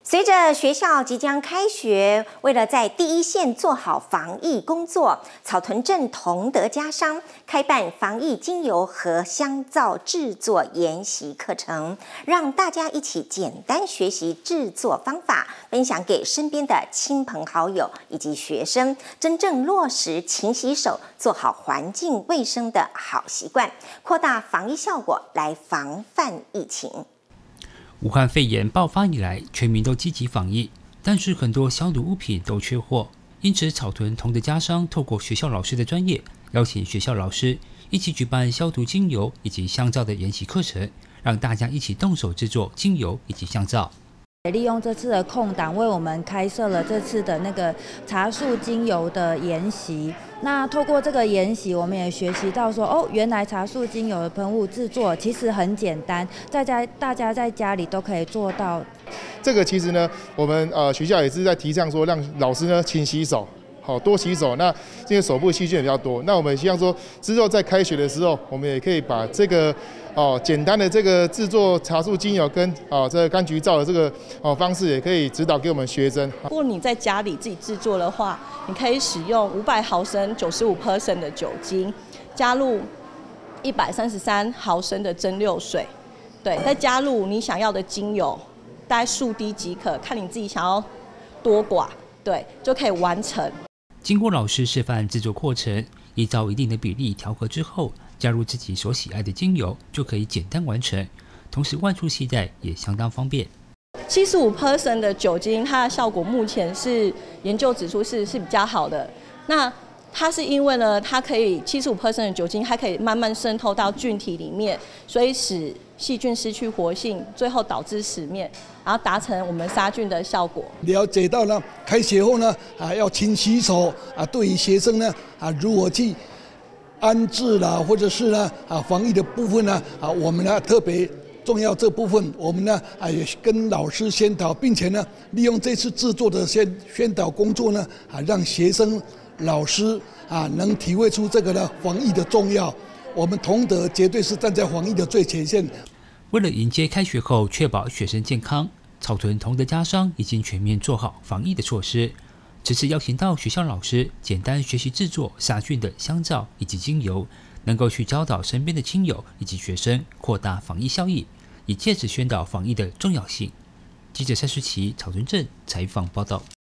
随着学校即将开学，为了在第一线做好防疫工作，草屯镇同德家商开办防疫精油和香皂制作研习课程，让大家一起简单学习制作方法，分享给身边的亲朋好友以及学生，真正落实勤洗手、做好环境卫生的好习惯，扩大防疫效果，来防范疫情。 武汉肺炎爆发以来，全民都积极防疫，但是很多消毒物品都缺货，因此草屯同德家商透过学校老师的专业，邀请学校老师一起举办消毒精油以及香皂的研习课程，让大家一起动手制作精油以及香皂。 利用这次的空档，为我们开设了这次的那个茶树精油的研习。那透过这个研习，我们也学习到说，原来茶树精油的喷雾制作其实很简单，大家在家里都可以做到。 这个其实呢，我们学校也是在提倡说，让老师呢勤洗手。好，多洗手。那这些手部细菌也比较多。那我们希望说，之后在开学的时候，我们也可以把这个简单的这个制作茶树精油跟这个柑橘皂的这个方式，也可以指导给我们学生。 如果你在家里自己制作的话，你可以使用500毫升95% 的酒精，加入133毫升的蒸馏水，对，再加入你想要的精油，大概数滴即可，看你自己想要多寡，对，就可以完成。 经过老师示范制作过程，依照一定的比例调和之后，加入自己所喜爱的精油，就可以简单完成。同时外出携带也相当方便。 75% 的酒精，它的效果目前是研究指出是比较好的。那它是因为呢，它可以75% 的酒精，它可以慢慢渗透到菌体里面，所以使细菌失去活性，最后导致死灭，然后达成我们杀菌的效果。 了解到呢，开学后呢，要勤洗手对于学生呢如何去安置啦，或者是呢防疫的部分呢我们呢特别重要这部分，我们呢也跟老师宣导，并且呢利用这次制作的宣导工作呢让学生、老师能体会出这个呢防疫的重要。我们同德绝对是站在防疫的最前线。 为了迎接开学后确保学生健康，草屯同德家商已经全面做好防疫的措施。这次邀请到学校老师简单学习制作杀菌的香皂以及精油，能够去教导身边的亲友以及学生，扩大防疫效益，以借此宣导防疫的重要性。记者蔡世琪草屯镇采访报道。